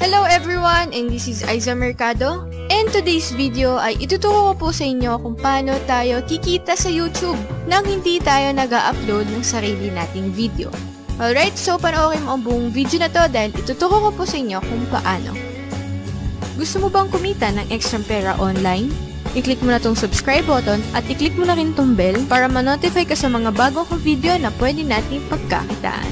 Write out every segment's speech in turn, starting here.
Hello everyone, and this is Aiza Mercado. And today's video ay ituturo ko po sa inyo kung paano tayo kikita sa YouTube nang hindi tayo nag-upload ng sarili nating video. Alright, so panoorin mo ang buong video na to dahil ituturo ko po sa inyo kung paano. Gusto mo bang kumita ng extra pera online? I-click mo na tong subscribe button at i-click mo na rin tong bell para ma-notify ka sa mga bagong video na pwede nating pagkakitaan.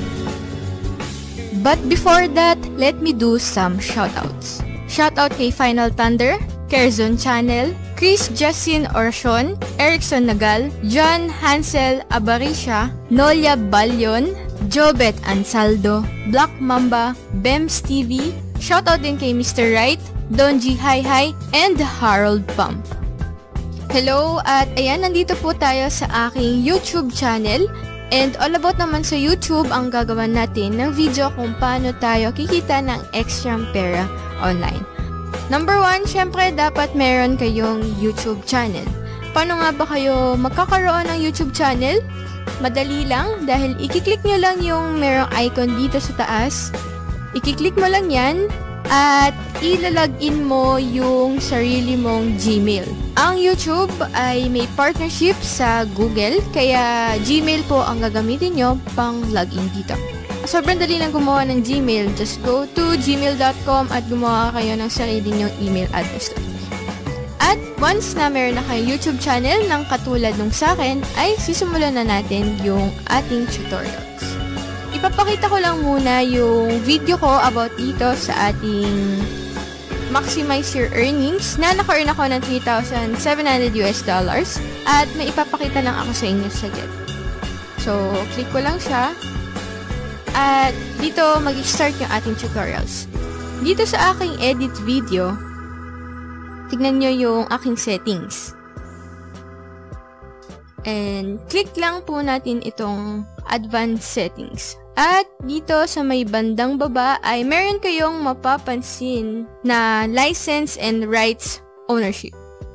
But before that, let me do some shoutouts. Shoutout kay Final Thunder, Kerzon Channel, Chris Justin Orson, Erickson Nagal, John Hansel Abarisha, Nolia Balyon, Jobet Ansaldo, Black Mamba, Bems TV, shoutout din kay Mr. Wright, Donji Hi Hi, and Harold Pump. Hello, at ayan, nandito po tayo sa aking YouTube channel. And all about naman sa YouTube ang gagawin natin ng video kung paano tayo kikita ng extra pera online. Number 1, syempre dapat meron kayong YouTube channel. Paano nga ba kayo magkakaroon ng YouTube channel? Madali lang dahil i-click nyo lang yung merong icon dito sa taas. I-click mo lang yan at ilalagin mo yung sarili mong Gmail. Ang YouTube ay may partnership sa Google, kaya Gmail po ang gagamitin nyo pang login dito. Sobrang dali lang gumawa ng Gmail. Just go to gmail.com at gumawa kayo ng sarili nyong email address. At once na meron na kayong YouTube channel ng katulad nung sa akin, ay sisimulan na natin yung ating tutorials. Ipapakita ko lang muna yung video ko about dito sa ating maximize your earnings na naka-earn ako ng $3,700 at may ipapakita lang ako sa inyo saglit. So, click ko lang siya at dito mag-start yung ating tutorials. Dito sa aking edit video, tignan nyo yung aking settings. And click lang po natin itong advanced settings. At dito sa may bandang baba ay meron kayong mapapansin na license and rights ownership.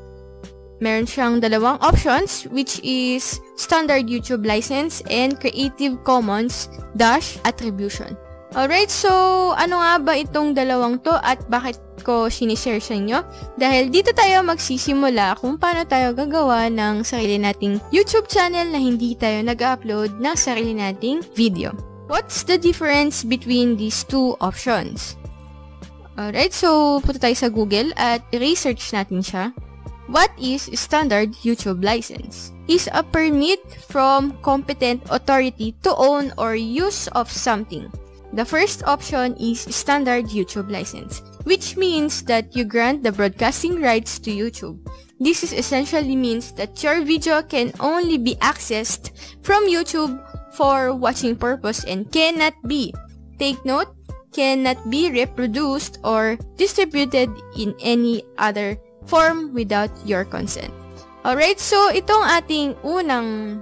Meron siyang dalawang options which is standard YouTube license and Creative Commons -attribution. Alright, so ano nga ba itong dalawang to at bakit ko sinishare sa inyo? Dahil dito tayo magsisimula kung paano tayo gagawa ng sarili nating YouTube channel na hindi tayo nag-upload ng sarili nating video. What's the difference between these two options? Alright, so punta tayo sa Google at research natin siya. What is standard YouTube license? Is a permit from competent authority to own or use of something. The first option is standard YouTube license, which means that you grant the broadcasting rights to YouTube. This is essentially means that your video can only be accessed from YouTube for watching purpose and cannot be, take note, cannot be reproduced or distributed in any other form without your consent. Alright, so itong ating unang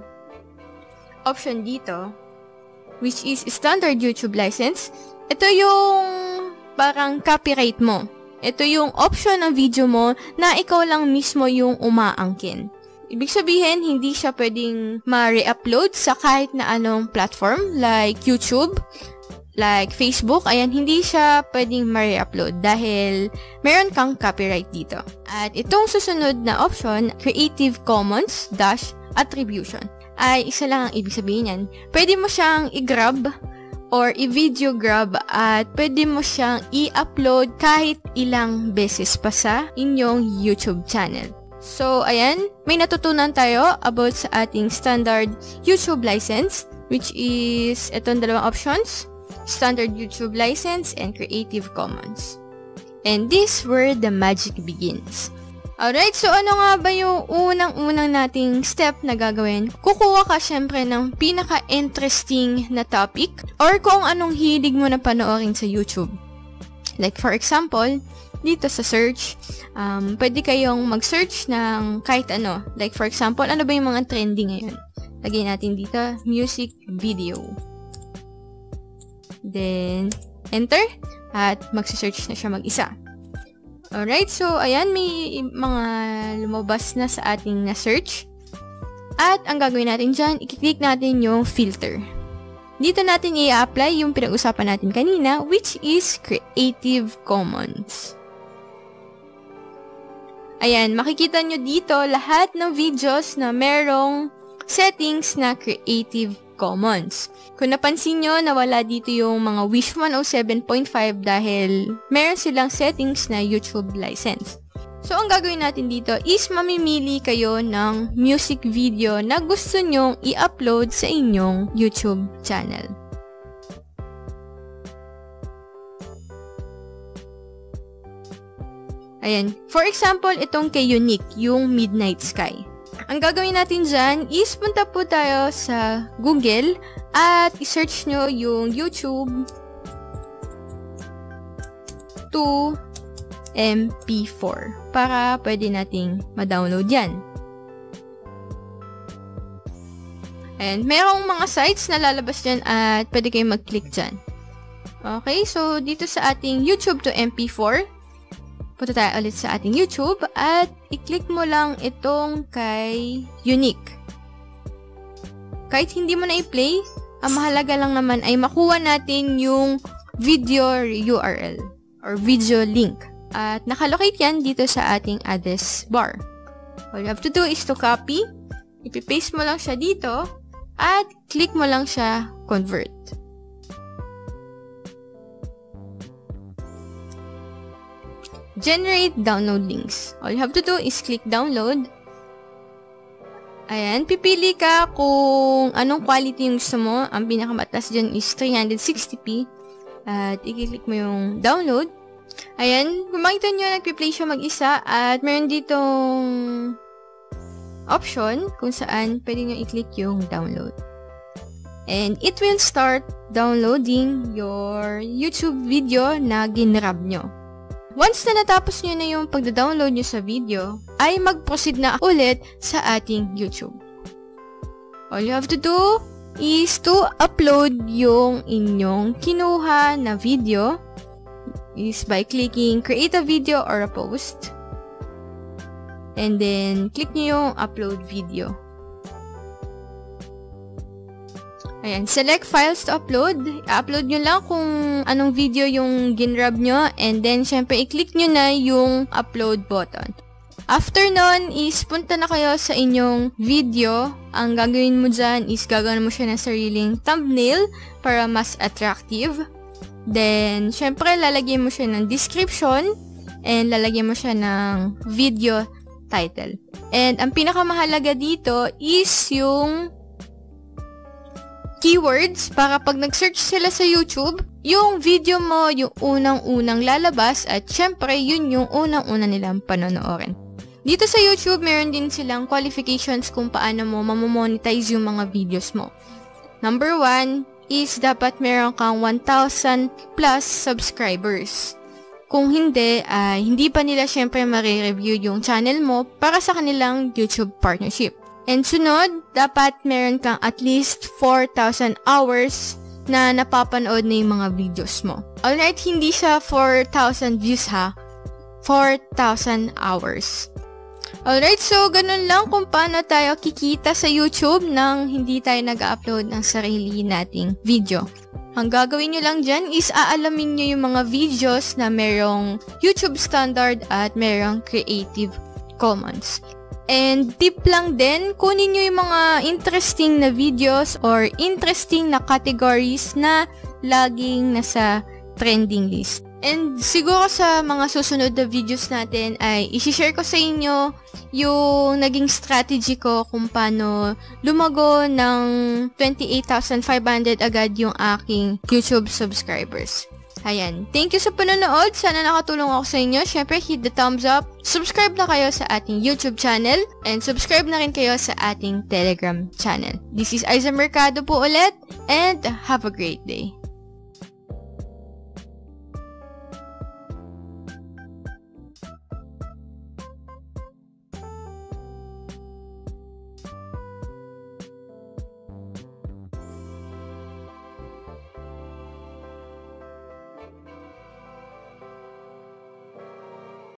option dito, which is standard YouTube license, ito yung parang copyright mo. Ito yung option ng video mo na ikaw lang mismo yung umaangkin. Ibig sabihin, hindi siya pwedeng ma-re-upload sa kahit na anong platform like YouTube, like Facebook. Ayan, hindi siya pwedeng ma-re-upload dahil meron kang copyright dito. At itong susunod na option, Creative Commons -attribution, ay isa lang ang ibig sabihin yan. Pwede mo siyang i-grab or i-video grab at pwede mo siyang i-upload kahit ilang beses pa sa inyong YouTube channel. So, ayan, may natutunan tayo about sa ating standard YouTube license, which is itong dalawang options, standard YouTube license and Creative Commons. And this where the magic begins. Alright, so ano nga ba yung unang-unang nating step na gagawin? Kukuha ka syempre ng pinaka-interesting na topic or kung anong hilig mo na panoorin sa YouTube. Like for example, dito sa search, pwede kayong mag-search ng kahit ano. Like for example, ano ba yung mga trending ngayon? Lagay natin dito, music video. Then, enter. At magsisearch na siya mag-isa. Alright, so ayan, may mga lumabas na sa ating na-search. At ang gagawin natin dyan, i-click natin yung filter. dito natin i-apply yung pinag-usapan natin kanina, which is Creative Commons. Ayan, makikita nyo dito lahat ng videos na merong settings na Creative Commons. Kung napansin nyo, nawala dito yung mga Wish 107.5 dahil meron silang settings na YouTube license. So, ang gagawin natin dito is mamimili kayo ng music video na gusto nyong i-upload sa inyong YouTube channel. Ayan. For example, itong kay Unique, yung Midnight Sky. Ang gagawin natin dyan is punta po tayo sa Google at i-search nyo yung YouTube to MP4 para pwede nating ma-download yan. And merong mga sites na lalabas dyan at pwede kayong mag-click dyan. Okay, so dito sa ating YouTube to MP4, punta tayo ulit sa ating YouTube at i-click mo lang itong kay Unique. Kahit hindi mo na i-play, ang mahalaga lang naman ay makuha natin yung video URL or video link. At nakalocate yan dito sa ating address bar. All you have to do is to copy, ipipaste mo lang siya dito, at click mo lang siya convert. Generate download links. All you have to do is click download. Ayan, pipili ka kung anong quality yung gusto mo. Ang pinakamataas dyan is 360p. At i-click mo yung download. Ayan, kung makita nyo, nagpi-play siya mag-isa at meron ditong option kung saan pwede nyo i-click yung download. And it will start downloading your YouTube video na ginrab nyo. Once na natapos nyo na yung pagda-download nyo sa video, ay mag-proceed na ulit sa ating YouTube. All you have to do is to upload yung inyong kinuha na video is by clicking create a video or a post. And then, click nyo yung upload video. Ayan, select files to upload. I-upload nyo lang kung anong video yung ginrab nyo. And then, syempre, i-click nyo na yung upload button. After nun, is punta na kayo sa inyong video. Ang gagawin mo dyan is gagawin mo siya ng sariling thumbnail para mas attractive. Then, syempre, lalagyan mo siya ng description and lalagyan mo siya ng video title. And, ang pinakamahalaga dito is yung keywords para pag nag-search sila sa YouTube, yung video mo yung unang-unang lalabas at syempre, yun yung unang-una nilang panonoorin. Dito sa YouTube, meron din silang qualifications kung paano mo mamomonetize yung mga videos mo. Number 1, is dapat meron kang 1,000 plus subscribers. Kung hindi, hindi pa nila syempre ma-review yung channel mo para sa kanilang YouTube partnership. And sunod, dapat meron kang at least 4,000 hours na napapanood na yung mga videos mo. Alright, hindi siya 4,000 views ha. 4,000 hours. Alright, so ganun lang kung paano tayo kikita sa YouTube nang hindi tayo nag-upload ng sarili nating video. Ang gagawin nyo lang dyan is aalamin nyo yung mga videos na merong YouTube Standard at merong Creative Commons. And tip lang din, kunin nyo yung mga interesting na videos or interesting na categories na laging nasa trending list. And siguro sa mga susunod na videos natin ay isi-share ko sa inyo yung naging strategy ko kung paano lumago ng 28,500 agad yung aking YouTube subscribers. Ayan. Thank you sa panonood. Sana nakatulong ako sa inyo. Syempre, hit the thumbs up. Subscribe na kayo sa ating YouTube channel. And subscribe na rin kayo sa ating Telegram channel. This is Aiza Mercado po ulit. And have a great day.